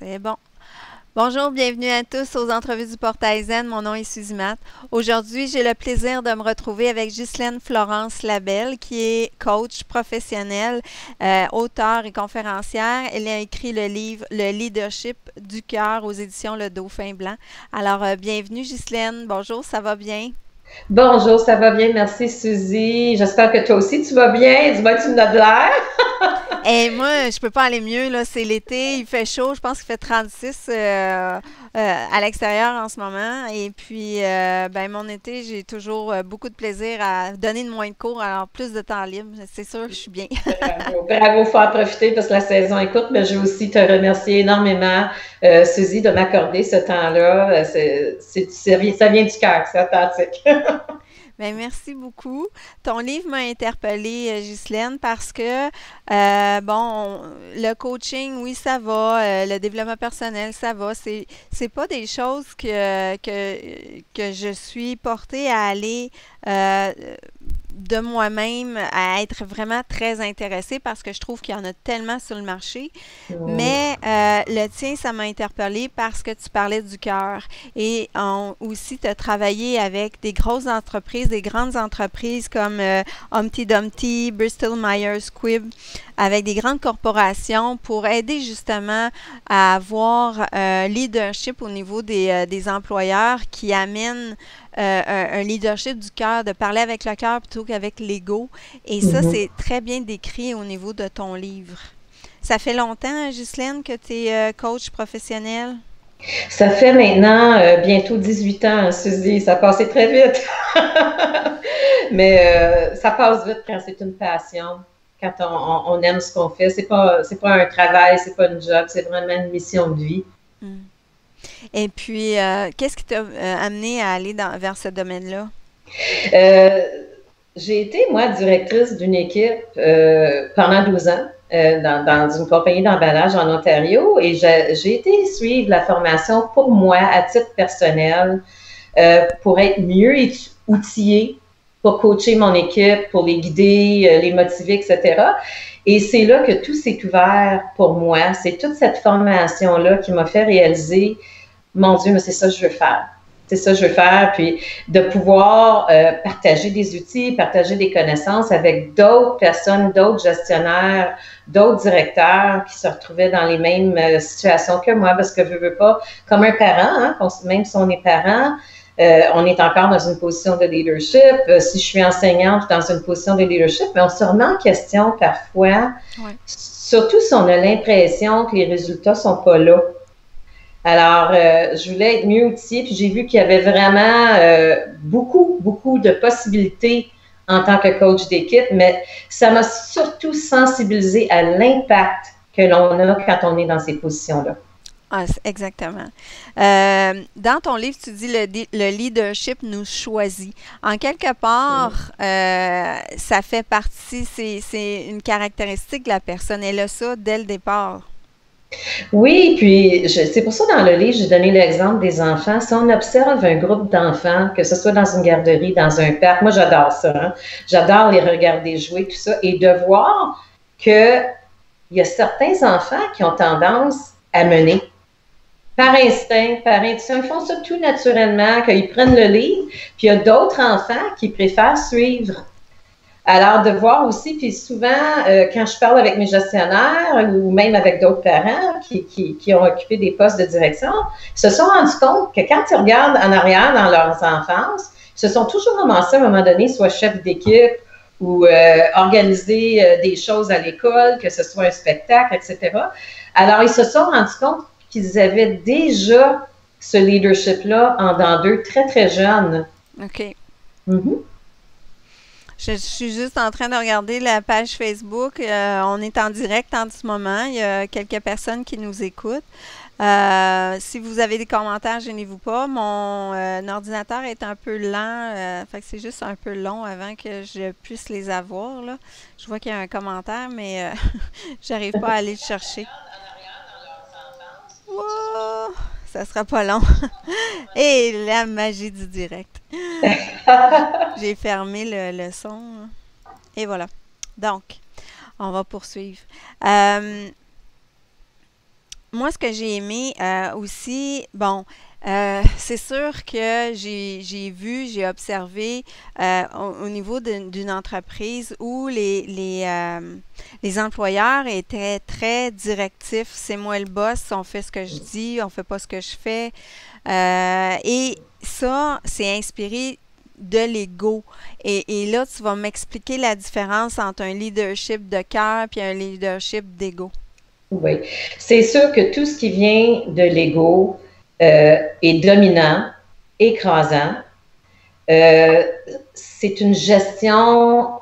C'est bon. Bonjour, bienvenue à tous aux entrevues du Portail Zen. Mon nom est Suzy Matt. Aujourd'hui, j'ai le plaisir de me retrouver avec Ghislaine Florence Labelle, qui est coach professionnelle, auteure et conférencière. Elle a écrit le livre Le leadership du cœur aux éditions Le Dauphin Blanc. Alors, bienvenue Ghislaine. Bonjour, ça va bien? Bonjour, ça va bien, merci Suzy. J'espère que toi aussi tu vas bien. Dis-moi, tu me donnes de l'air. Et moi, je peux pas aller mieux, là. C'est l'été, il fait chaud. Je pense qu'il fait 36 à l'extérieur en ce moment. Et puis, ben, mon été, j'ai toujours beaucoup de plaisir à donner de moins de cours, alors plus de temps libre. C'est sûr, je suis bien. Bravo, bravo, faut en profiter parce que la saison est courte, mais je veux aussi te remercier énormément, Suzy, de m'accorder ce temps-là. Ça vient du cœur, c'est authentique. Ben, merci beaucoup. Ton livre m'a interpellée, Ghislaine, parce que, bon, le coaching, oui, ça va, le développement personnel, ça va. C'est pas des choses que je suis portée à aller euh, de moi-même, à être vraiment très intéressée parce que je trouve qu'il y en a tellement sur le marché. Mm. Mais le tien, ça m'a interpellée parce que tu parlais du cœur. Et aussi, tu as travaillé avec des grosses entreprises, des grandes entreprises comme Humpty Dumpty, Bristol Myers Squibb, avec des grandes corporations pour aider justement à avoir un leadership au niveau des employeurs qui amènent un leadership du cœur, de parler avec le cœur plutôt qu'avec l'ego. Et ça, Mhm. c'est très bien décrit au niveau de ton livre. Ça fait longtemps, Ghislaine, que tu es coach professionnel? Ça fait maintenant bientôt 18 ans, Suzy. Ça a passé très vite. Mais ça passe vite quand c'est une passion, quand on aime ce qu'on fait. C'est pas un travail, c'est pas une job, c'est vraiment une mission de vie. Hmm. Et puis, qu'est-ce qui t'a amené à aller vers ce domaine-là? Euh, j'ai été, moi, directrice d'une équipe pendant 12 ans dans une compagnie d'emballage en Ontario et j'ai été suivre la formation pour moi à titre personnel pour être mieux outillée pour coacher mon équipe, pour les guider, les motiver, etc. Et c'est là que tout s'est ouvert pour moi. C'est toute cette formation-là qui m'a fait réaliser, mon Dieu, mais c'est ça que je veux faire. C'est ça que je veux faire, puis de pouvoir partager des outils, partager des connaissances avec d'autres personnes, d'autres gestionnaires, d'autres directeurs qui se retrouvaient dans les mêmes situations que moi, parce que je veux pas, comme un parent, hein, même si on est parent, on est encore dans une position de leadership. Si je suis enseignante dans une position de leadership, mais on se remet en question parfois, Ouais. surtout si on a l'impression que les résultats sont pas là. Alors, je voulais être mieux outillée, puis j'ai vu qu'il y avait vraiment beaucoup, beaucoup de possibilités en tant que coach d'équipe, mais ça m'a surtout sensibilisée à l'impact que l'on a quand on est dans ces positions-là. Ah, exactement. Dans ton livre, tu dis le leadership nous choisit. En quelque part, ça fait partie, c'est une caractéristique de la personne. Elle a ça dès le départ. Oui, puis c'est pour ça dans le livre, j'ai donné l'exemple des enfants. Si on observe un groupe d'enfants, que ce soit dans une garderie, dans un parc, moi j'adore ça, hein? J'adore les regarder jouer, tout ça, et de voir qu'il y a certains enfants qui ont tendance à mener par instinct, par intuition. Ils font ça tout naturellement, qu'ils prennent le livre, puis il y a d'autres enfants qui préfèrent suivre. Alors, de voir aussi, puis souvent, quand je parle avec mes gestionnaires ou même avec d'autres parents qui ont occupé des postes de direction, ils se sont rendus compte que quand ils regardent en arrière dans leurs enfances, ils se sont toujours ramassés à un moment donné, soit chef d'équipe ou organiser des choses à l'école, que ce soit un spectacle, etc. Alors, ils se sont rendus compte qu'ils avaient déjà ce leadership-là en dans d'eux très, très jeunes. OK. Mhm. Je suis juste en train de regarder la page Facebook. On est en direct en ce moment. Il y a quelques personnes qui nous écoutent. Si vous avez des commentaires, gênez-vous pas. Mon ordinateur est un peu lent. Fait que c'est juste un peu long avant que je puisse les avoir, là. Je vois qu'il y a un commentaire, mais j'arrive pas à aller le chercher. Wow! Ça sera pas long. Et la magie du direct. J'ai fermé le son. Et voilà. Donc, on va poursuivre. Euh, moi, ce que j'ai aimé aussi, bon, c'est sûr que j'ai vu, j'ai observé au niveau d'une entreprise où les employeurs étaient très directifs. C'est moi le boss, on fait ce que je dis, on fait pas ce que je fais. Et ça, c'est inspiré de l'ego. Et là, tu vas m'expliquer la différence entre un leadership de cœur et un leadership d'ego. Oui, c'est sûr que tout ce qui vient de l'ego est dominant, écrasant. Euh, c'est une gestion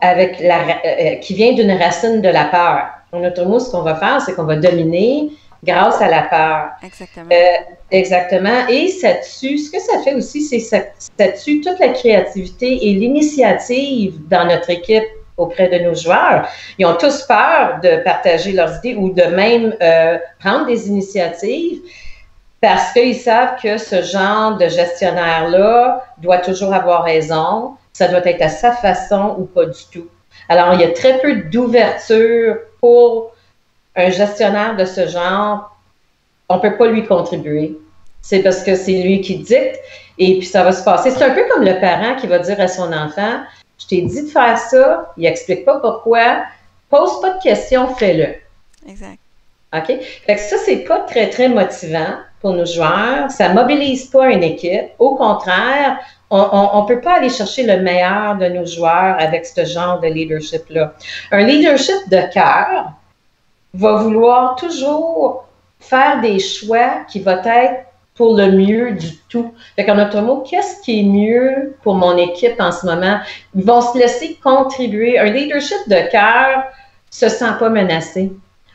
qui vient d'une racine de la peur. En autre mot, ce qu'on va faire, c'est qu'on va dominer grâce à la peur. Exactement. Exactement. Et ce que ça fait aussi, c'est ça tue toute la créativité et l'initiative dans notre équipe auprès de nos joueurs. Ils ont tous peur de partager leurs idées ou de même prendre des initiatives parce qu'ils savent que ce genre de gestionnaire-là doit toujours avoir raison, ça doit être à sa façon ou pas du tout. Alors, il y a très peu d'ouverture pour un gestionnaire de ce genre. On ne peut pas lui contribuer. C'est parce que c'est lui qui dicte et puis ça va se passer. C'est un peu comme le parent qui va dire à son enfant, je t'ai dit de faire ça, il n'explique pas pourquoi, pose pas de questions, fais-le. Exact. OK? Fait que ça, c'est pas très, très motivant pour nos joueurs. Ça mobilise pas une équipe. Au contraire, on peut pas aller chercher le meilleur de nos joueurs avec ce genre de leadership-là. Un leadership de cœur va vouloir toujours faire des choix qui vont être pour le mieux du tout. Fait qu'en autre mot, qu'est-ce qui est mieux pour mon équipe en ce moment? Ils vont se laisser contribuer. Un leadership de cœur se sent pas menacé.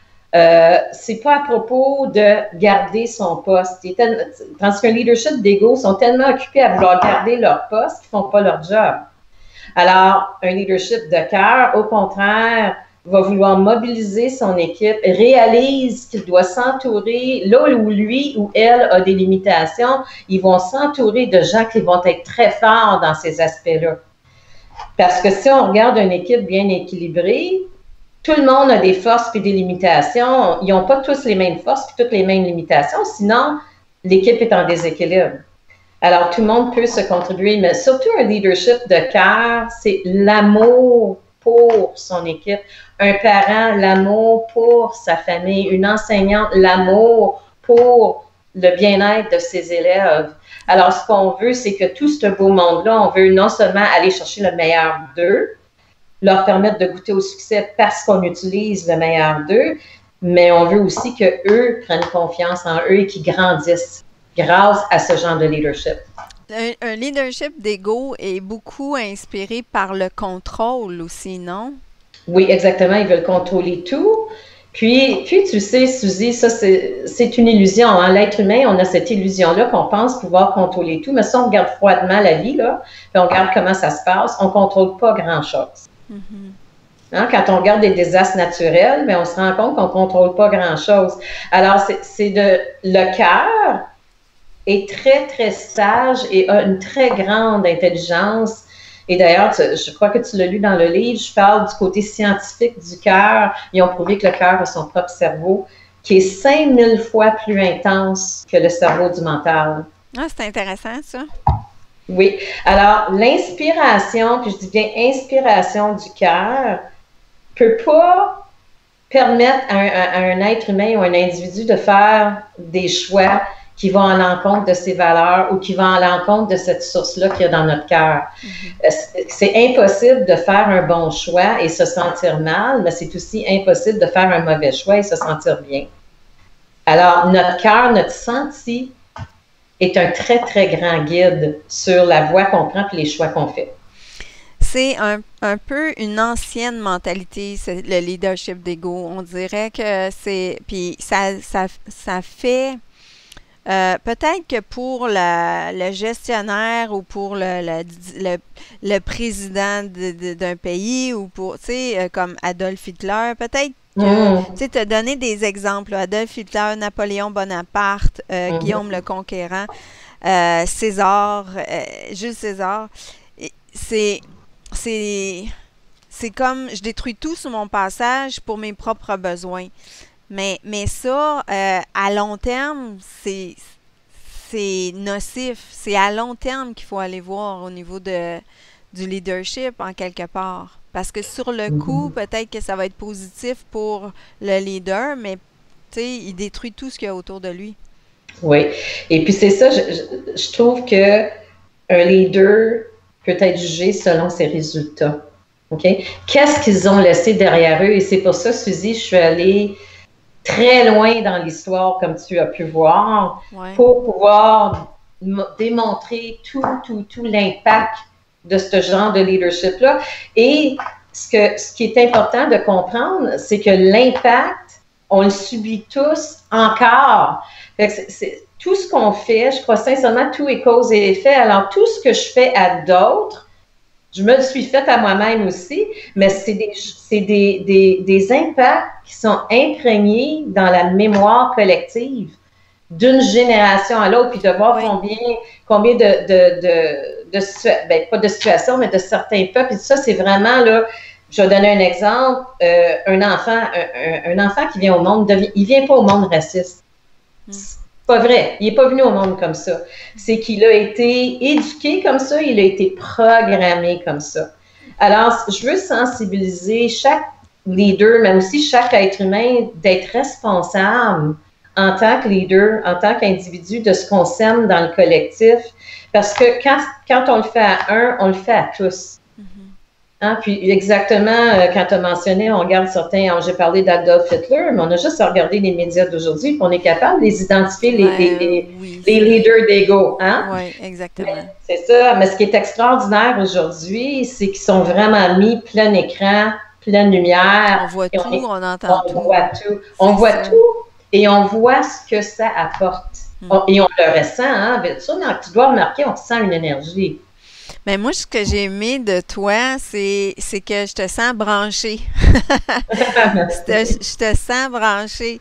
C'est pas à propos de garder son poste. Tandis qu'un leadership d'ego sont tellement occupés à vouloir garder leur poste qu'ils font pas leur job. Alors, un leadership de cœur, au contraire, va vouloir mobiliser son équipe, réalise qu'il doit s'entourer, là où lui ou elle a des limitations, ils vont s'entourer de gens qui vont être très forts dans ces aspects-là. Parce que si on regarde une équipe bien équilibrée, tout le monde a des forces et des limitations. Ils n'ont pas tous les mêmes forces et toutes les mêmes limitations, sinon l'équipe est en déséquilibre. Alors, tout le monde peut se contribuer, mais surtout un leadership de cœur, c'est l'amour pour son équipe. Un parent, l'amour pour sa famille. Une enseignante, l'amour pour le bien-être de ses élèves. Alors, ce qu'on veut, c'est que tout ce beau monde-là, on veut non seulement aller chercher le meilleur d'eux, leur permettre de goûter au succès parce qu'on utilise le meilleur d'eux, mais on veut aussi qu'eux prennent confiance en eux et qu'ils grandissent grâce à ce genre de leadership. Un leadership d'ego est beaucoup inspiré par le contrôle aussi, non? Oui, exactement. Ils veulent contrôler tout. Puis tu sais, Suzy, ça, c'est une illusion. Hein? L'être humain, on a cette illusion-là qu'on pense pouvoir contrôler tout. Mais si on regarde froidement la vie, là, puis on regarde comment ça se passe, on ne contrôle pas grand-chose. Mm-hmm. Hein? Quand on regarde des désastres naturels, mais on se rend compte qu'on ne contrôle pas grand-chose. Alors, le cœur est très, très sage et a une très grande intelligence. Et d'ailleurs, je crois que tu l'as lu dans le livre, je parle du côté scientifique du cœur. Ils ont prouvé que le cœur a son propre cerveau, qui est 5000 fois plus intense que le cerveau du mental. Ah, c'est intéressant, ça. Oui. Alors, l'inspiration, puis je dis bien inspiration du cœur, peut pas permettre à un être humain ou un individu de faire des choix qui vont à l'encontre de ses valeurs ou qui vont à l'encontre de cette source-là qu'il y a dans notre cœur. Mm-hmm. C'est impossible de faire un bon choix et se sentir mal, mais c'est aussi impossible de faire un mauvais choix et se sentir bien. Alors, notre cœur, notre senti est un très, très grand guide sur la voie qu'on prend et les choix qu'on fait. C'est un peu une ancienne mentalité, le leadership d'ego. On dirait que c'est... Puis ça fait... peut-être que pour le gestionnaire ou pour le président d'un pays ou pour, tu sais, comme Adolf Hitler, peut-être que, tu sais, te donner des exemples, Adolf Hitler, Napoléon Bonaparte, Guillaume le Conquérant, César, Jules César, c'est comme, je détruis tout sur mon passage pour mes propres besoins. Mais ça, à long terme, c'est nocif. C'est à long terme qu'il faut aller voir au niveau du leadership, en quelque part. Parce que sur le coup, Mhm. peut-être que ça va être positif pour le leader, mais tu sais, il détruit tout ce qu'il y a autour de lui. Oui. Et puis c'est ça, je trouve que un leader peut être jugé selon ses résultats. OK? Qu'est-ce qu'ils ont laissé derrière eux? Et c'est pour ça, Suzy, je suis allée très loin dans l'histoire, comme tu as pu voir, Ouais. pour pouvoir démontrer tout l'impact de ce genre de leadership-là. Et ce qui est important de comprendre, c'est que l'impact, on le subit tous encore. Fait que tout ce qu'on fait, je crois sincèrement, tout est cause et effet. Alors, tout ce que je fais à d'autres, je me le suis fait à moi-même aussi, mais c'est des impacts qui sont imprégnés dans la mémoire collective d'une génération à l'autre, puis de voir Oui. combien ben, pas de situations, mais de certains peuples. Et ça, c'est vraiment, là, je vais donner un exemple, un enfant qui vient au monde, il vient pas au monde raciste. Mm. C'est pas vrai. Il n'est pas venu au monde comme ça. C'est qu'il a été éduqué comme ça, il a été programmé comme ça. Alors, je veux sensibiliser chaque leader, mais aussi chaque être humain, d'être responsable en tant que leader, en tant qu'individu, de ce qu'on sème dans le collectif. Parce que quand on le fait à un, on le fait à tous. Hein? Puis exactement, quand tu as mentionné, on regarde certains, j'ai parlé d'Adolf Hitler, mais on a juste à regarder les médias d'aujourd'hui, puis on est capable de les identifier, Oui, les leaders d'ego. Hein? oui, exactement. C'est ça, mais ce qui est extraordinaire aujourd'hui, c'est qu'ils sont vraiment mis plein écran, pleine lumière. On voit tout, on entend On tout. voit tout. On C'est voit ça. tout et on voit ce que ça apporte. Et on le ressent. Hein? Tu dois remarquer, on ressent une énergie. Mais moi, ce que j'ai aimé de toi, c'est que je te sens branché. Je te sens branché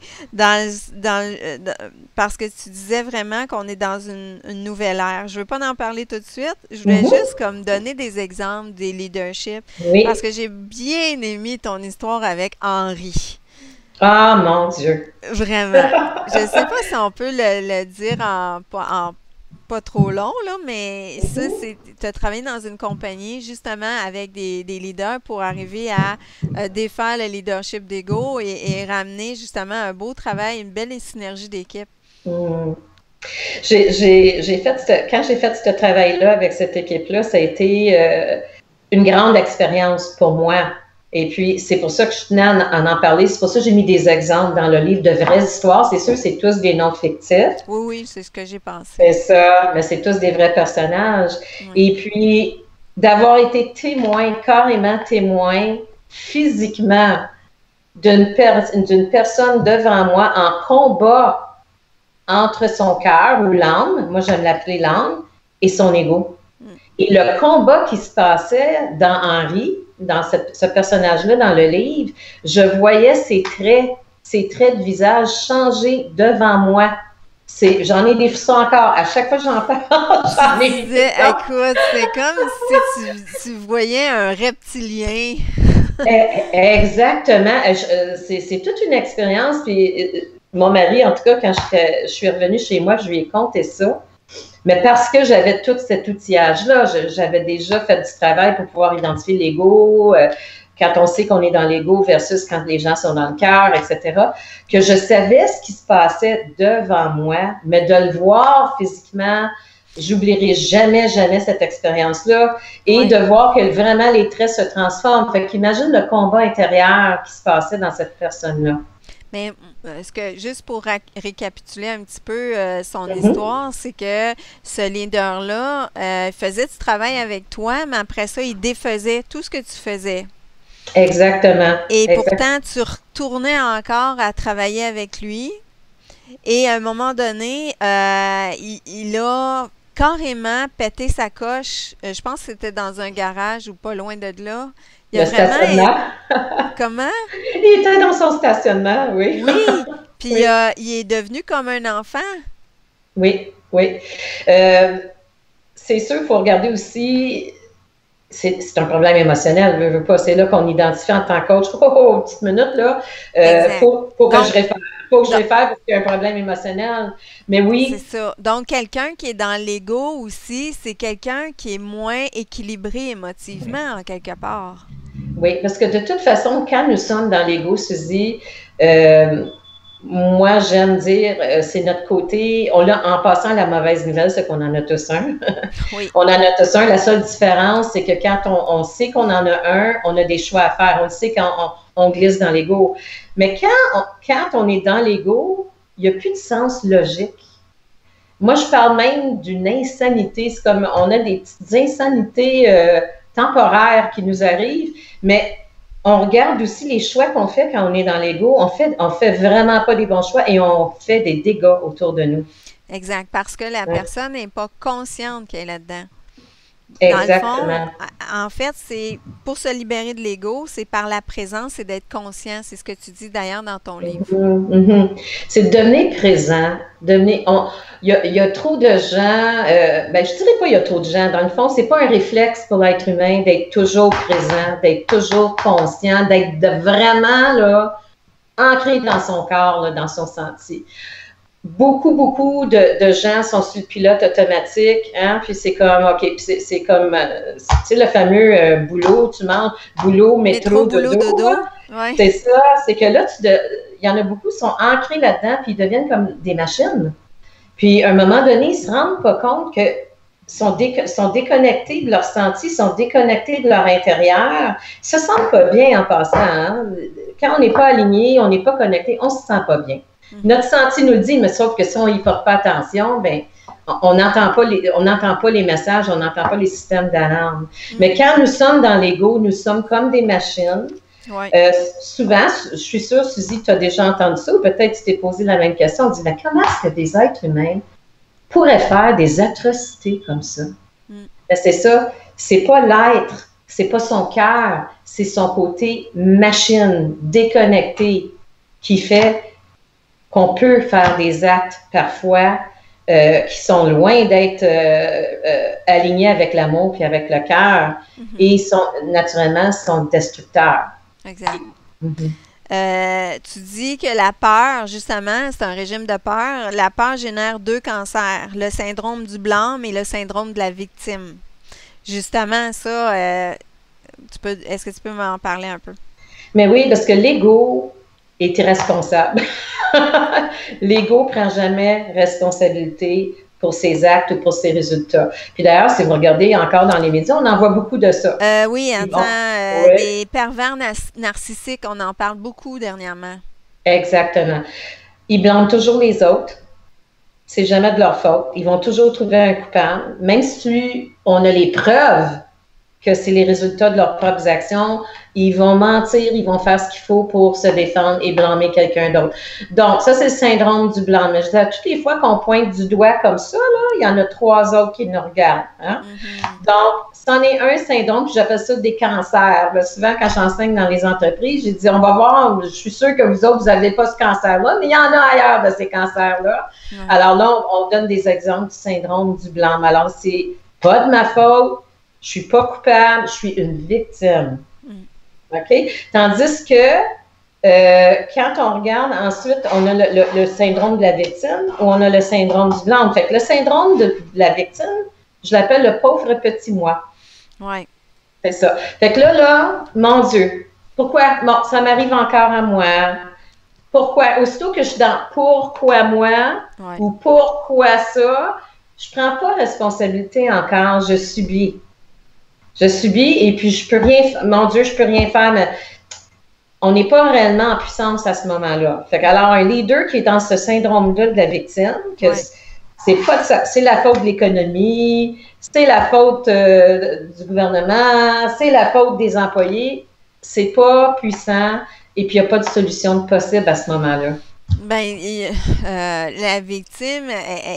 parce que tu disais vraiment qu'on est dans une nouvelle ère. Je veux pas en parler tout de suite. Je voulais juste comme donner des exemples des leaderships parce Oui. que j'ai bien aimé ton histoire avec Henri. Ah, mon Dieu. Vraiment. Je sais pas si on peut le dire en pas trop long, là, mais ça, c'est, tu as travaillé dans une compagnie justement avec des leaders pour arriver à défaire le leadership d'ego et ramener justement un beau travail, une belle synergie d'équipe. Hmm. Quand j'ai fait ce travail-là avec cette équipe-là, ça a été une grande expérience pour moi. Et puis, c'est pour ça que je tenais à en parler. C'est pour ça que j'ai mis des exemples dans le livre de vraies histoires. C'est sûr, c'est tous des noms fictifs. Oui, oui, c'est ce que j'ai pensé. C'est ça, mais c'est tous des vrais personnages. Oui. Et puis, d'avoir été témoin, carrément témoin, physiquement, d'une personne devant moi en combat entre son cœur ou l'âme, moi j'aime l'appeler l'âme, et son ego. Et le combat qui se passait dans Henri, dans ce personnage-là dans le livre, je voyais ses traits de visage changer devant moi. J'en ai des frissons encore. À chaque fois que j'en parle, j'en ai des frissons. Écoute, c'est comme si tu voyais un reptilien. Exactement. C'est toute une expérience. Puis, mon mari, en tout cas, quand je suis revenue chez moi, je lui ai conté ça. Mais parce que j'avais tout cet outillage-là, j'avais déjà fait du travail pour pouvoir identifier l'ego, quand on sait qu'on est dans l'ego versus quand les gens sont dans le cœur, etc., que je savais ce qui se passait devant moi, mais de le voir physiquement, j'oublierai jamais cette expérience-là et de voir que vraiment les traits se transforment. Fait qu'imagine le combat intérieur qui se passait dans cette personne-là. Mais juste pour récapituler un petit peu son histoire, c'est que ce leader-là faisait du travail avec toi, mais après ça, il défaisait tout ce que tu faisais. Exactement. Et pourtant, tu retournais encore à travailler avec lui. Et à un moment donné, il a carrément pété sa coche. Je pense que c'était dans un garage ou pas loin de là. Il a Le stationnement. Comment? Il était dans son stationnement, oui. Oui, puis oui. Il est devenu comme un enfant. Oui, oui. C'est sûr qu'il faut regarder aussi c'est un problème émotionnel, veux pas. C'est là qu'on identifie en tant que coach. Petite minute, là, Exact. faut que Donc, je réfère. Faut que je donc, réfère parce qu'il y a un problème émotionnel. Mais c'est oui, ça. Donc, quelqu'un qui est dans l'ego aussi, c'est quelqu'un qui est moins équilibré émotivement, en quelque part. oui, parce que de toute façon, quand nous sommes dans l'ego, Suzy, euh, moi, j'aime dire, c'est notre côté, on a, en passant la mauvaise nouvelle, c'est qu'on en a tous un. Oui, On en a tous un. La seule différence, c'est que quand on sait qu'on en a un, on a des choix à faire. On le sait quand on glisse dans l'ego. Mais quand on est dans l'ego, il n'y a plus de sens logique. Moi, je parle même d'une insanité. C'est comme on a des petites insanités temporaires qui nous arrivent, mais on regarde aussi les choix qu'on fait quand on est dans l'ego. On fait vraiment pas des bons choix et on fait des dégâts autour de nous. exact. Parce que la Ouais. personne n'est pas consciente qu'elle est là-dedans. Dans le fond, Exactement. en fait, c'est pour se libérer de l'ego, c'est par la présence et d'être conscient. C'est ce que tu dis d'ailleurs dans ton livre. Mhm, mhm. C'est de devenir présent. Il y a trop de gens, ben, je dirais pas il y a trop de gens. Dans le fond, c'est pas un réflexe pour l'être humain d'être toujours présent, d'être toujours conscient, vraiment là, ancré dans son corps, là, dans son senti. Beaucoup de gens sont sur le pilote automatique, hein, puis c'est comme, OK, puis c'est comme, tu sais, le fameux boulot, tu manges, boulot, Métro, métro, boulot, dodo, là. dodo. Oui. C'est ça, c'est que là, il y en a beaucoup qui sont ancrés là-dedans, puis ils deviennent comme des machines. Puis, à un moment donné, ils ne se rendent pas compte que sont déconnectés de leur senti, sont déconnectés de leur intérieur. Ils se sentent pas bien en passant. Hein? Quand on n'est pas aligné, on n'est pas connecté, on se sent pas bien. Mhm. Notre senti nous le dit, mais sauf que si on n'y porte pas attention, ben on n'entend pas les messages, on n'entend pas les systèmes d'alarme. Mais Mhm. quand nous sommes dans l'ego, nous sommes comme des machines. Oui. Souvent, je suis sûre, Suzy, tu as déjà entendu ça, ou peut-être tu t'es posé la même question. On dit, mais comment est-ce que des êtres humains pourraient faire des atrocités comme ça? Mm. Ben, c'est ça, c'est pas l'être, c'est pas son cœur, c'est son côté machine, déconnecté, qui fait qu'on peut faire des actes parfois qui sont loin d'être alignés avec l'amour puis avec le cœur Mhm. et naturellement sont destructeurs. Exact. Mm-hmm. Tu dis que la peur, justement, c'est un régime de peur. La peur génère deux cancers, le syndrome du blâme et le syndrome de la victime. Justement, ça, est-ce que tu peux m'en parler un peu? Mais oui, parce que l'ego est irresponsable. L'ego prend jamais responsabilité pour ses actes ou pour ses résultats. Puis d'ailleurs, si vous regardez encore dans les médias, on en voit beaucoup de ça. Oui, Ils attends, vont, oui, des pervers narcissiques, on en parle beaucoup dernièrement. exactement. Ils blâment toujours les autres. C'est jamais de leur faute. Ils vont toujours trouver un coupable, même si on a les preuves que c'est les résultats de leurs propres actions. Ils vont mentir, ils vont faire ce qu'il faut pour se défendre et blâmer quelqu'un d'autre. Donc, ça, c'est le syndrome du blâme. Mais je dis, toutes les fois qu'on pointe du doigt comme ça, là, il y en a 3 autres qui nous regardent. Hein? Mhm. Donc, c'en est un syndrome, puis j'appelle ça des cancers. Là, souvent, quand j'enseigne dans les entreprises, j'ai dit, on va voir, je suis sûre que vous autres, vous n'avez pas ce cancer-là, mais il y en a ailleurs de ces cancers-là. Ouais. Alors là, on donne des exemples du syndrome du blâme. Alors, c'est pas de ma faute, je suis pas coupable, je suis une victime. OK? Tandis que quand on regarde, ensuite, on a le syndrome de la victime ou on a le syndrome du blâme. Fait que le syndrome de la victime, je l'appelle le pauvre petit moi. Ouais. C'est ça. Fait que là, mon Dieu, pourquoi? Bon, ça m'arrive encore à moi. Pourquoi? Aussitôt que je suis dans pourquoi moi Ouais. ou pourquoi ça, je prends pas responsabilité encore, je subis. Je subis et puis je peux rien, mon Dieu, je peux rien faire, mais on n'est pas réellement en puissance à ce moment-là. Fait qu'alors, un leader qui est dans ce syndrome-là de la victime, que Ouais. c'est pas ça, c'est la faute de l'économie, c'est la faute du gouvernement, c'est la faute des employés, c'est pas puissant et puis il n'y a pas de solution possible à ce moment-là. Ben, la victime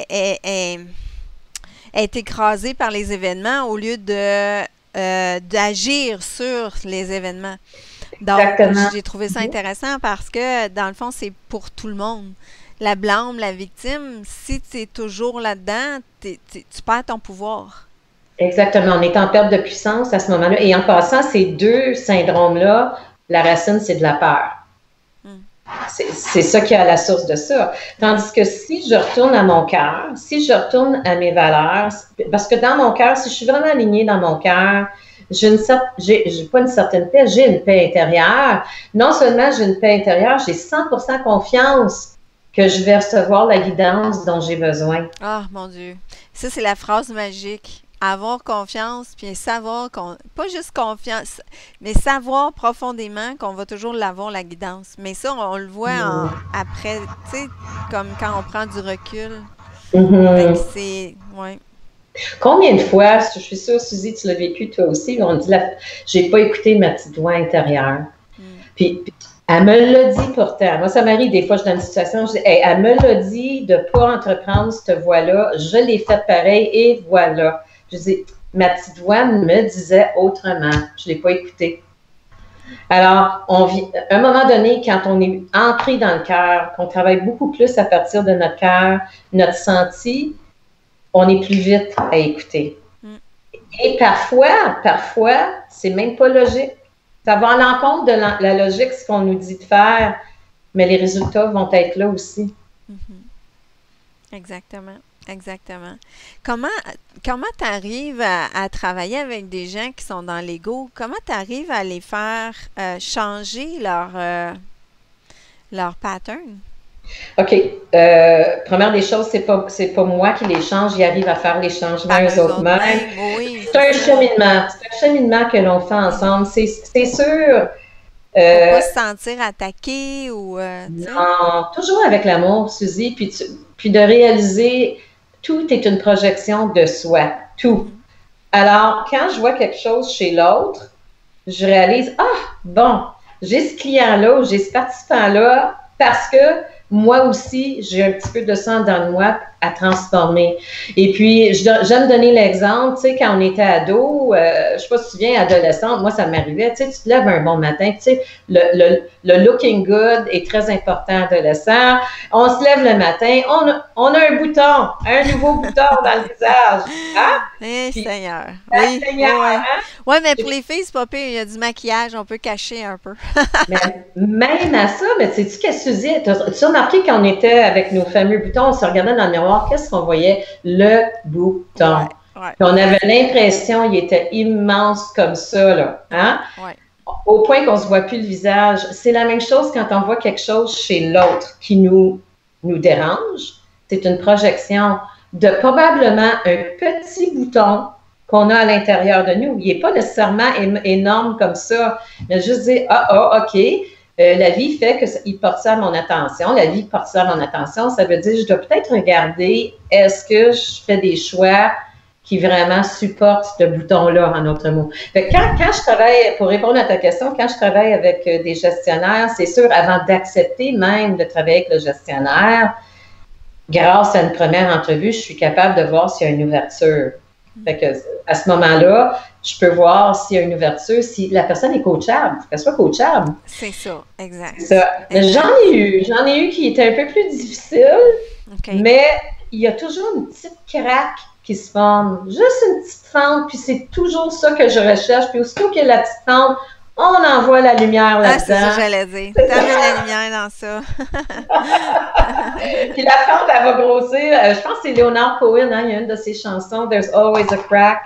est écrasée par les événements au lieu de d'agir sur les événements. Donc, Exactement. j'ai trouvé ça intéressant parce que, dans le fond, c'est pour tout le monde. La blâme, la victime, si tu es toujours là-dedans, tu perds ton pouvoir. Exactement. On est en perte de puissance à ce moment-là. Et en passant, ces deux syndromes-là, la racine, c'est de la peur. Mm. C'est ça qui est à la source de ça. Tandis que si je retourne à mon cœur, si je retourne à mes valeurs, parce que dans mon cœur, si je suis vraiment alignée dans mon cœur, j'ai pas une certaine paix, j'ai une paix intérieure. Non seulement j'ai une paix intérieure, j'ai 100% confiance que je vais recevoir la guidance dont j'ai besoin. Ah, mon Dieu. Ça, c'est la phrase magique. Avoir confiance, puis savoir qu'on... Pas juste confiance, mais savoir profondément qu'on va toujours l'avoir, la guidance. Mais ça, on le voit après, tu sais, comme quand on prend du recul. Fait que c'est... Ouais. Combien de fois, je suis sûre, Suzy, tu l'as vécu toi aussi, on dit, j'ai pas écouté ma petite voix intérieure. Puis, elle me l'a dit pourtant. Moi, ça m'arrive des fois, je suis dans une situation, je dis, hey, elle me l'a dit de ne pas entreprendre cette voie-là. Je l'ai faite pareil et voilà. Je dis, ma petite voix me disait autrement. Je ne l'ai pas écoutée. Alors, à un moment donné, quand on est entré dans le cœur, qu'on travaille beaucoup plus à partir de notre cœur, notre senti, on est plus vite à écouter. Et parfois, c'est même pas logique. Ça va à l'encontre de la logique, ce qu'on nous dit de faire, mais les résultats vont être là aussi. Exactement. Exactement. Comment tu arrives à travailler avec des gens qui sont dans l'ego? Comment tu arrives à les faire changer leur pattern? OK. Première des choses, c'est pas moi qui les change, ils arrivent à faire les changements eux autres mêmes. Oui, c'est un cheminement. C'est un cheminement que l'on fait ensemble. C'est sûr. Pour pas se sentir attaqué ou... non, toujours avec l'amour, Suzy, puis de réaliser tout est une projection de soi. Tout. Alors, quand je vois quelque chose chez l'autre, je réalise, bon, j'ai ce client-là ou j'ai ce participant-là parce que moi aussi, j'ai un petit peu de sang dans moi à transformer. Et puis, j'aime donner l'exemple, tu sais, quand on était ado, je ne sais pas si tu te souviens, adolescente, moi, ça m'arrivait, tu sais, tu te lèves un bon matin, tu sais, le looking good est très important adolescent. On se lève le matin, on a un bouton, un nouveau bouton dans le visage. Hein? Eh, Puis, Seigneur. Oui, Seigneur, ouais. Hein? Ouais, mais pour les filles, c'est pas pire, il y a du maquillage, on peut cacher un peu. Mais même à ça, mais sais-tu qu'est-ce que tu dis? Tu as remarqué quand on était avec nos fameux boutons, on se regardait dans le miroir, qu'est-ce qu'on voyait? Le bouton. Ouais. Puis on avait l'impression qu'il était immense comme ça, là. Hein? Ouais. Au point qu'on ne se voit plus le visage. C'est la même chose quand on voit quelque chose chez l'autre qui nous dérange. C'est une projection de probablement un petit bouton qu'on a à l'intérieur de nous. Il n'est pas nécessairement énorme comme ça, mais juste dire, OK, la vie fait qu'il porte ça à mon attention. La vie porte ça à mon attention. Ça veut dire, je dois peut-être regarder, est-ce que je fais des choix qui vraiment supportent ce bouton-là, en autre mot. Fait que quand je travaille, pour répondre à ta question, quand je travaille avec des gestionnaires, c'est sûr, avant d'accepter même de travailler avec le gestionnaire, grâce à une première entrevue, je suis capable de voir s'il y a une ouverture. Fait que, à ce moment-là, je peux voir s'il y a une ouverture, si la personne est coachable, qu'elle soit coachable. C'est ça, exact. Ça. J'en ai eu qui étaient un peu plus difficiles, mais il y a toujours une petite craque qui se forme, juste une petite fente, puis c'est toujours ça que je recherche. Puis aussitôt qu'il y a la petite fente, on envoie la lumière là-dedans. C'est ça que j'allais dire. T'avais la lumière dans ça. Puis la fente, elle va grossir. Je pense que c'est Leonard Cohen, hein, il y a une de ses chansons, There's always a crack.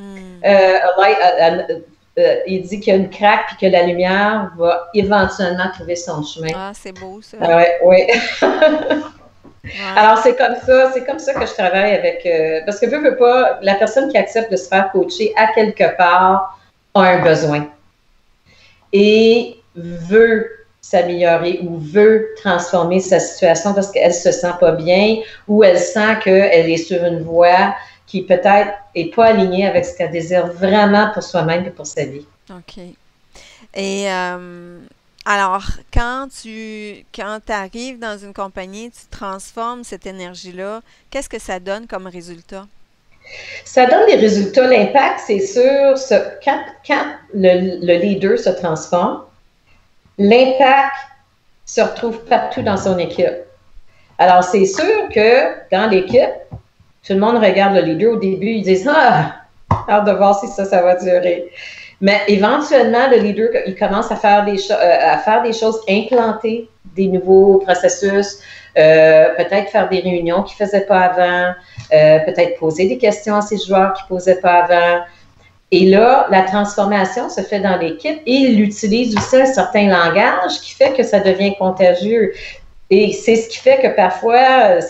Il dit qu'il y a une craque puis que la lumière va éventuellement trouver son chemin. Ah, c'est beau ça. Oui. Alors, c'est comme ça que je travaille avec, parce que veux pas, la personne qui accepte de se faire coacher à quelque part a un besoin et veut s'améliorer ou veut transformer sa situation parce qu'elle se sent pas bien ou elle sent qu'elle est sur une voie qui peut-être est pas alignée avec ce qu'elle désire vraiment pour soi-même et pour sa vie. OK. Et alors, quand tu arrives dans une compagnie, tu transformes cette énergie-là, qu'est-ce que ça donne comme résultat? Ça donne des résultats. L'impact, c'est sûr, quand le leader se transforme, l'impact se retrouve partout dans son équipe. Alors, c'est sûr que dans l'équipe, tout le monde regarde le leader au début, ils disent « Ah, Hâte de voir si ça va durer. Mais éventuellement, le leader, il commence à faire des choses, implanter des nouveaux processus, peut-être faire des réunions qu'il ne faisait pas avant, peut-être poser des questions à ses joueurs qu'il ne posaient pas avant. Et là, la transformation se fait dans l'équipe et il utilise aussi un certain langage qui fait que ça devient contagieux. Et c'est ce qui fait que parfois,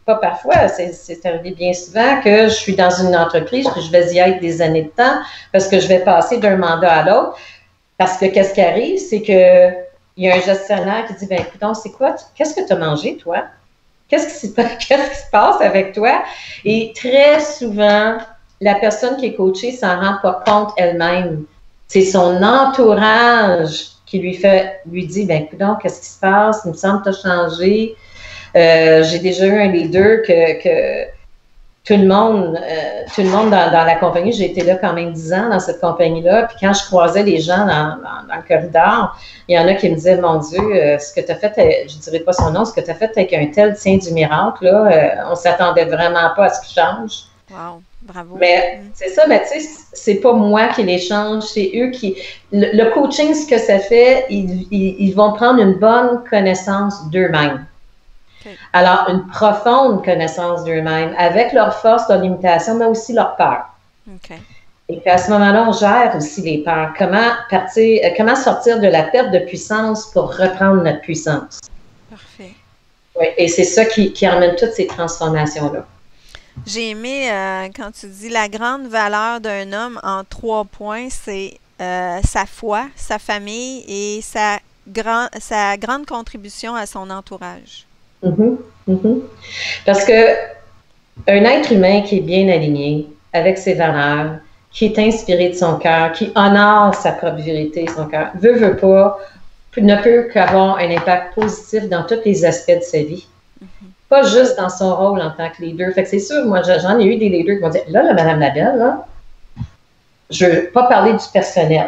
c'est arrivé bien souvent que je suis dans une entreprise puis je vais y être des années de temps parce que je vais passer d'un mandat à l'autre. Parce que qu'est-ce qui arrive, c'est que il y a un gestionnaire qui dit, ben écoute, c'est quoi, qu'est-ce que tu as mangé, toi? Qu'est-ce qui se passe avec toi? Et très souvent, la personne qui est coachée s'en rend pas compte elle-même. C'est son entourage qui lui dit, ben écoute, qu'est-ce qui se passe? Il me semble que tu as changé. J'ai déjà eu un leader que tout le monde dans la compagnie, j'ai été là quand même 10 ans dans cette compagnie-là, puis quand je croisais les gens dans le corridor, il y en a qui me disaient, mon Dieu, ce que tu as fait, je ne dirais pas son nom, ce que tu as fait avec un tel tient du miracle, là, on ne s'attendait vraiment pas à ce qu'il change. Wow, bravo. Mais c'est ça, mais tu sais, c'est pas moi qui les change, c'est eux qui... Le coaching, ce que ça fait, ils vont prendre une bonne connaissance d'eux-mêmes. Okay. Alors, une profonde connaissance d'eux-mêmes, avec leurs forces, leurs limitations, mais aussi leurs peurs. Okay. Et puis à ce moment-là, on gère aussi les peurs. Comment sortir de la perte de puissance pour reprendre notre puissance. Parfait. Oui, et c'est ça qui amène toutes ces transformations-là. J'ai aimé quand tu dis la grande valeur d'un homme en 3 points, c'est sa foi, sa famille et sa grande contribution à son entourage. Mm-hmm, mm-hmm. Parce que un être humain qui est bien aligné avec ses valeurs, qui est inspiré de son cœur, qui honore sa propre vérité, son cœur, veut pas, ne peut qu'avoir un impact positif dans tous les aspects de sa vie. Mm-hmm. Pas juste dans son rôle en tant que leader. Fait que c'est sûr, moi, j'en ai eu des leaders qui m'ont dit, là, Madame Labelle, là, je veux pas parler du personnel.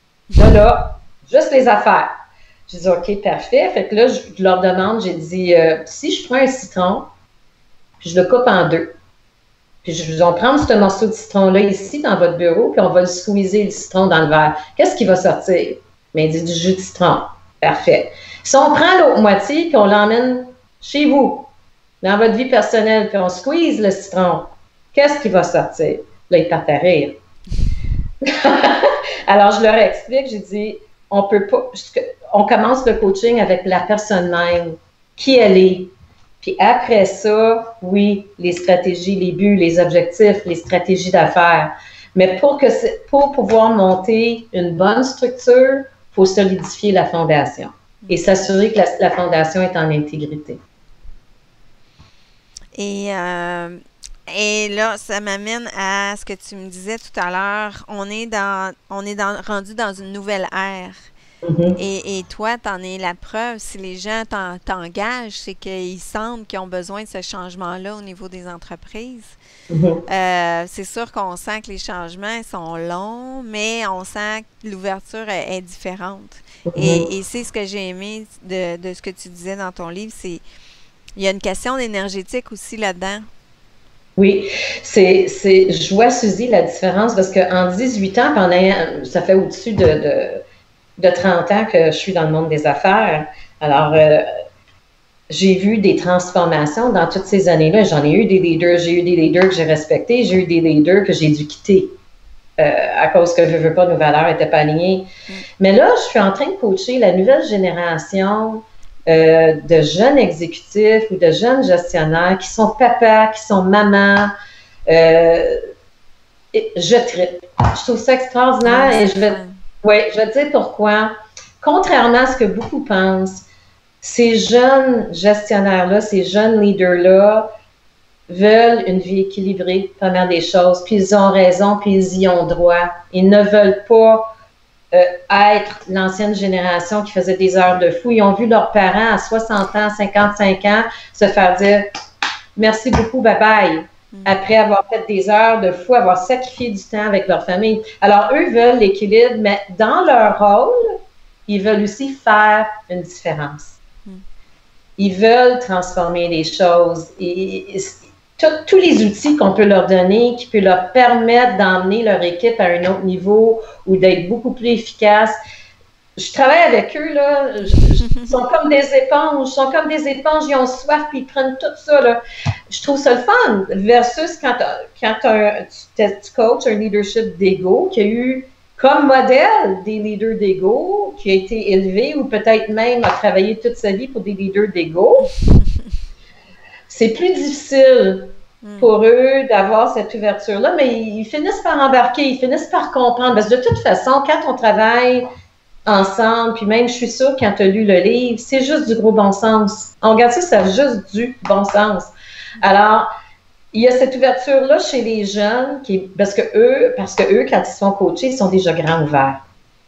Là, juste les affaires. J'ai dit, OK, parfait. Fait que là, je leur demande, j'ai dit, si je prends un citron, puis je le coupe en 2, puis je vais prendre ce morceau de citron-là ici dans votre bureau, puis on va le squeezer le citron dans le verre. Qu'est-ce qui va sortir? Bien, il dit du jus de citron. Parfait. Si on prend l'autre moitié, puis on l'emmène chez vous, dans votre vie personnelle, puis on squeeze le citron, qu'est-ce qui va sortir? Là, ils partent à rire. Alors, je leur explique, j'ai dit, on peut pas, on commence le coaching avec la personne même, qui elle est. Puis après ça, oui, les stratégies, les buts, les objectifs, les stratégies d'affaires. Mais pour pouvoir monter une bonne structure, il faut solidifier la fondation et s'assurer que la fondation est en intégrité. Et là, ça m'amène à ce que tu me disais tout à l'heure. On est rendu dans une nouvelle ère. Mm-hmm. Et toi, tu en es la preuve. Si les gens t'engagent, c'est qu'ils sentent qu'ils ont besoin de ce changement-là au niveau des entreprises. Mm-hmm. C'est sûr qu'on sent que les changements sont longs, mais on sent que l'ouverture est différente. Mm-hmm. Et c'est ce que j'ai aimé de ce que tu disais dans ton livre, c'est il y a une question énergétique aussi là-dedans. Oui, je vois, Suzy, la différence parce qu'en 18 ans, ça fait au-dessus de 30 ans que je suis dans le monde des affaires. Alors, j'ai vu des transformations dans toutes ces années-là. J'en ai eu des leaders, j'ai eu des leaders que j'ai respectés, j'ai eu des leaders que j'ai dû quitter à cause que je veux pas, nos valeurs n'étaient pas alignées. Mais là, je suis en train de coacher la nouvelle génération de jeunes exécutifs ou de jeunes gestionnaires qui sont papas, qui sont mamans. Je tripe. Je trouve ça extraordinaire et je vais te dire pourquoi. Contrairement à ce que beaucoup pensent, ces jeunes gestionnaires-là, ces jeunes leaders-là veulent une vie équilibrée, première des choses, puis ils ont raison, puis ils y ont droit. Ils ne veulent pas être l'ancienne génération qui faisait des heures de fou. Ils ont vu leurs parents à 60 ans, 55 ans se faire dire « merci beaucoup, bye-bye ». Après avoir fait des heures de fou, avoir sacrifié du temps avec leur famille. Alors, eux veulent l'équilibre, mais dans leur rôle, ils veulent aussi faire une différence. Ils veulent transformer les choses. tous les outils qu'on peut leur donner, qui peut leur permettre d'emmener leur équipe à un autre niveau ou d'être beaucoup plus efficace. Je travaille avec eux, là, ils sont comme des éponges, ils ont soif, puis ils prennent tout ça, là. Je trouve ça le fun, versus quand tu coaches un leadership d'ego, qui a eu comme modèle des leaders d'ego, qui a été élevé ou peut-être même a travaillé toute sa vie pour des leaders d'ego. C'est plus difficile pour eux d'avoir cette ouverture-là, mais ils finissent par embarquer, ils finissent par comprendre. Parce que de toute façon, quand on travaille ensemble, puis même, je suis sûre, quand tu as lu le livre, c'est juste du gros bon sens. On regarde ça, ça a juste du bon sens. Alors, il y a cette ouverture-là chez les jeunes, parce que eux, quand ils sont coachés, ils sont déjà grands ouverts.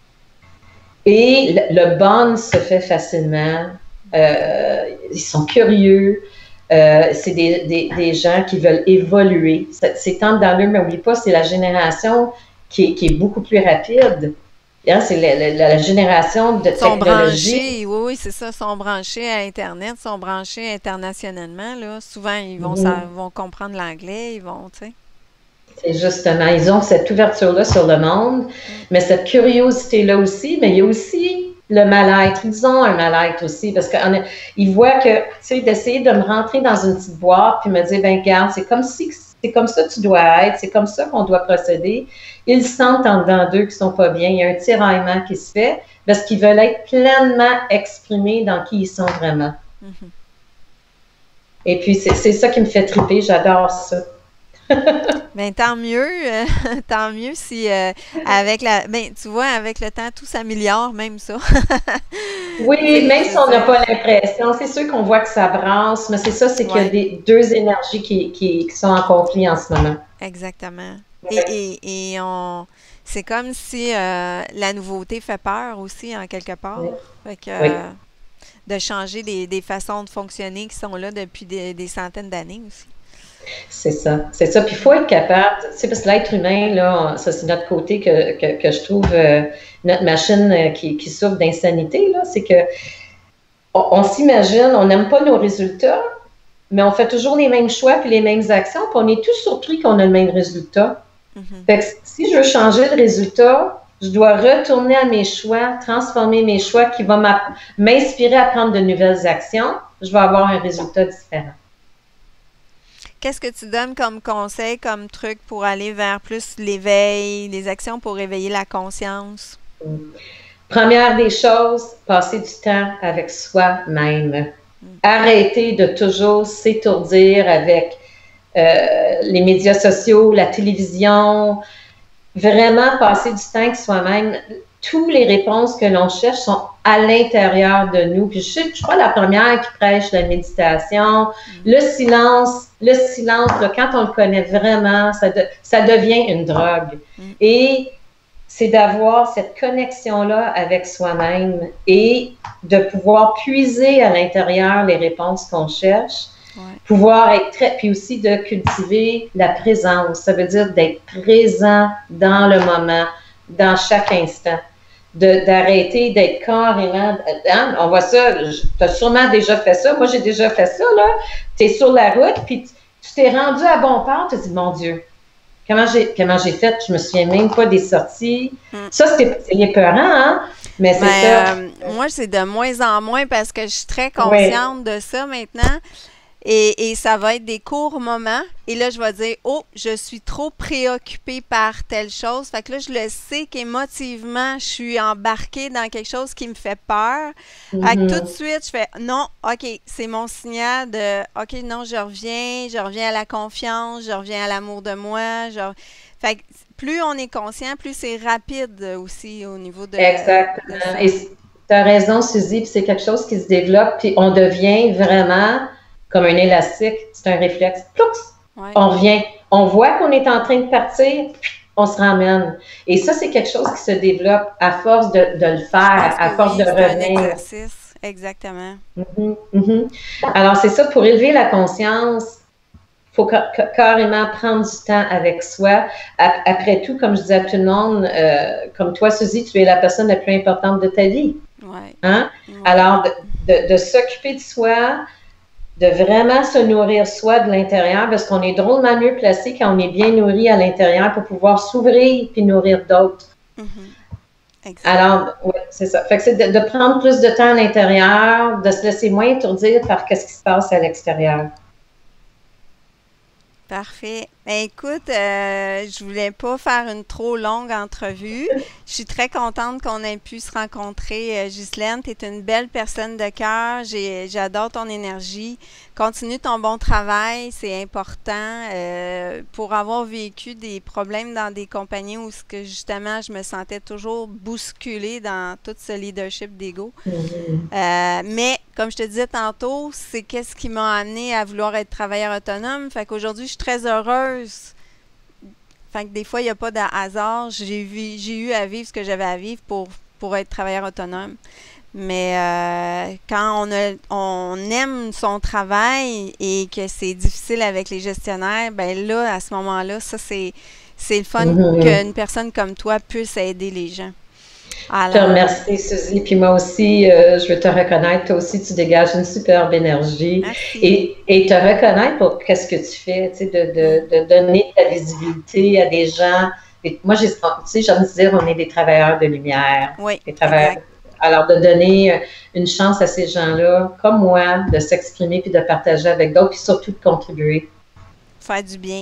Et le bond se fait facilement. Ils sont curieux. C'est des gens qui veulent évoluer. C'est tant dans l'eux, mais n'oublie pas, c'est la génération qui est beaucoup plus rapide. Hein, c'est la génération de technologie. Oui, c'est ça. Ils sont branchés à Internet, ils sont branchés internationalement. Là. Souvent, ils vont comprendre l'anglais, ils vont, tu sais. C'est justement, ils ont cette ouverture-là sur le monde, mais cette curiosité-là aussi, mais il y a aussi le mal-être. Ils ont un mal-être aussi, parce qu'ils voient que, tu sais, d'essayer de me rentrer dans une petite boîte, puis me dire, ben regarde, c'est comme ça que tu dois être, c'est comme ça qu'on doit procéder. Ils sentent en dedans d'eux qu'ils sont pas bien. Il y a un tiraillement qui se fait parce qu'ils veulent être pleinement exprimés dans qui ils sont vraiment. Et puis, c'est ça qui me fait triper. J'adore ça. Ben, tant mieux si tu vois, avec le temps, tout s'améliore, même ça. Oui, même si on n'a pas l'impression, c'est sûr qu'on voit que ça brasse, mais c'est ça, c'est qu'il y a deux énergies qui sont en conflit en ce moment. Exactement. Et c'est comme si la nouveauté fait peur aussi, en quelque part. Fait que, de changer des façons de fonctionner qui sont là depuis des centaines d'années aussi. C'est ça. Puis il faut être capable, tu sais, parce que l'être humain, là, ça c'est notre côté que je trouve notre machine qui souffre d'insanité, là, c'est que on s'imagine, on n'aime pas nos résultats, mais on fait toujours les mêmes choix puis les mêmes actions, puis on est tous surpris qu'on a le même résultat. Fait que si je veux changer le résultat, je dois retourner à mes choix, transformer mes choix qui vont m'inspirer à prendre de nouvelles actions. Je vais avoir un résultat différent. Qu'est-ce que tu donnes comme conseil, comme truc pour aller vers plus l'éveil, des actions pour éveiller la conscience? Première des choses, passer du temps avec soi-même. Arrêter de toujours s'étourdir avec les médias sociaux, la télévision. Vraiment passer du temps avec soi-même. Toutes les réponses que l'on cherche sont à l'intérieur de nous. Puis je suis pas la première qui prêche la méditation. Le silence, là, quand on le connaît vraiment, ça devient une drogue. Et c'est d'avoir cette connexion-là avec soi-même et de pouvoir puiser à l'intérieur les réponses qu'on cherche. Pouvoir être puis aussi de cultiver la présence. Ça veut dire d'être présent dans le moment, dans chaque instant. D'arrêter d'être carrément... Hein, on voit ça, tu as sûrement déjà fait ça. Moi, j'ai déjà fait ça, là. Tu es sur la route, puis tu t'es rendu à bon port, tu te dis, mon Dieu, comment j'ai fait? Je me souviens même pas des sorties. Ça, c'est épeurant, hein? Mais c'est ça. Moi, c'est de moins en moins parce que je suis très consciente de ça maintenant. Et ça va être des courts moments. Et là, je vais dire, oh, je suis trop préoccupée par telle chose. Fait que là, je le sais qu'émotivement, je suis embarquée dans quelque chose qui me fait peur. Fait que tout de suite, je fais, non, OK, c'est mon signal de, OK, non, je reviens à la confiance, je reviens à l'amour de moi. Fait que plus on est conscient, plus c'est rapide aussi au niveau de... Exactement. Et tu as raison, Suzy, puis c'est quelque chose qui se développe, puis on devient vraiment... comme un élastique, c'est un réflexe. Ploux, on revient. On voit qu'on est en train de partir, on se ramène. Et ça, c'est quelque chose qui se développe à force de le faire, à force de revenir. Un exercice, exactement. Alors, c'est ça, pour élever la conscience, il faut carrément prendre du temps avec soi. Après tout, comme je disais à tout le monde, comme toi, Suzy, tu es la personne la plus importante de ta vie. Hein? Alors, de s'occuper de soi, de vraiment se nourrir soi de l'intérieur, parce qu'on est drôlement mieux placé quand on est bien nourri à l'intérieur pour pouvoir s'ouvrir puis nourrir d'autres. Alors, oui, c'est ça. Fait que c'est de prendre plus de temps à l'intérieur, de se laisser moins étourdir par ce qui se passe à l'extérieur. Parfait. Ben, écoute, je voulais pas faire une trop longue entrevue. Je suis très contente qu'on ait pu se rencontrer, Ghislaine. Tu es une belle personne de cœur. J'adore ton énergie. Continue ton bon travail, c'est important. Pour avoir vécu des problèmes dans des compagnies où justement je me sentais toujours bousculée dans tout ce leadership d'ego. Mais comme je te disais tantôt, c'est qu'est-ce qui m'a amené à vouloir être travailleur autonome. Fait qu'aujourd'hui, je suis très heureuse. Fait que des fois, il n'y a pas de hasard. J'ai eu à vivre ce que j'avais à vivre pour être travailleur autonome. Mais quand on aime son travail et que c'est difficile avec les gestionnaires, ben là, à ce moment-là, ça, c'est le fun qu'une personne comme toi puisse aider les gens. Alors, je te remercie, Suzy. Puis moi aussi, je veux te reconnaître. Toi aussi, tu dégages une superbe énergie. Et te reconnaître pour qu'est-ce que tu fais, tu sais, de donner de la visibilité à des gens. Et moi, tu sais, j'aime dire, on est des travailleurs de lumière. Oui, des travailleurs. Alors, de donner une chance à ces gens-là, comme moi, de s'exprimer puis de partager avec d'autres, puis surtout de contribuer. Faire du bien.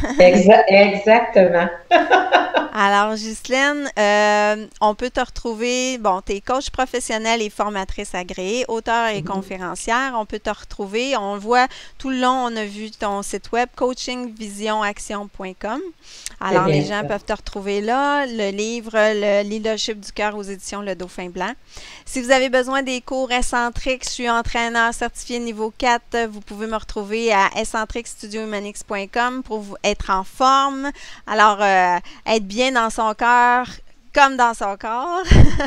Exactement. Alors, Ghislaine, on peut te retrouver, bon, tu es coach professionnelle et formatrice agréée, auteure et conférencière. On peut te retrouver, on le voit tout le long, on a vu ton site web coachingvisionaction.com. Alors, les gens peuvent te retrouver là, le livre Le leadership du cœur aux éditions Le Dauphin Blanc. Si vous avez besoin des cours Escentrix, je suis entraîneur certifié niveau 4, vous pouvez me retrouver à escentrixstudiohumanix.com pour être en forme. Alors, être bien dans son cœur comme dans son corps.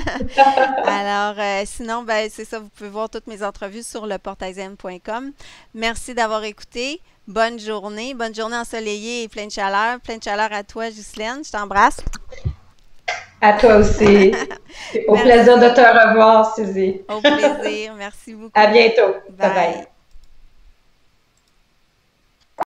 Alors, sinon, ben, c'est ça, vous pouvez voir toutes mes entrevues sur leportailzen.com. Merci d'avoir écouté. Bonne journée ensoleillée et pleine de chaleur. Pleine de chaleur à toi, Ghislaine. Je t'embrasse. À toi aussi. Au plaisir de te revoir, Suzy. Au plaisir. Merci beaucoup. À bientôt. Bye. Bye.